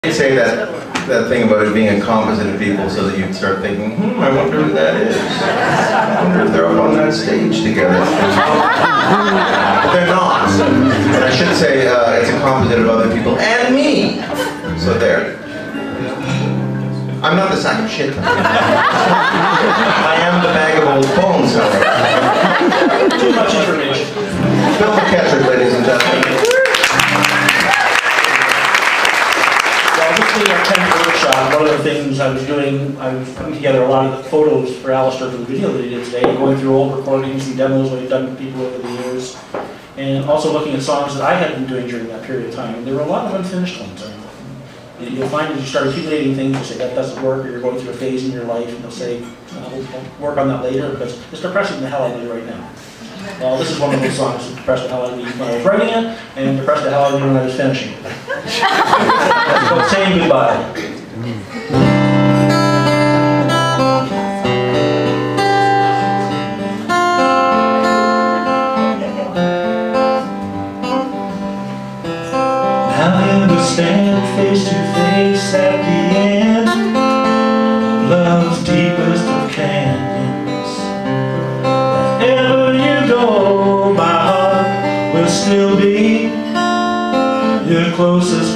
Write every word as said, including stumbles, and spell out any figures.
I'd say that, that thing about it being a composite of people so that you'd start thinking, hmm, I wonder who that is. I wonder if they're up on that stage together. But they're not. And I should say uh, it's a composite of other people and me. So there. I'm not the sack of shit. I am the bag of old bones, however. Too much information. Bill McKetrick, ladies and gentlemen. Well, this being our tenth workshop, one of the things I was doing, I was putting together a lot of the photos for Alistair for the video that he did today, going through old recordings and demos we've done with people over the years, and also looking at songs that I had been doing during that period of time. And there were a lot of unfinished ones. You'll find as you start accumulating things, you say that doesn't work, or you're going through a phase in your life, and you'll say, oh, we'll work on that later, because it's depressing the hell out of me right now. Well, this is one of those songs that depressed the hell out of me when I was writing it, and depressed the hell out of me when I was finishing it. That's called Saying Goodbye. Now you stand face to face at the end of love's deepest of canyons. Wherever you go, my heart will still be your closest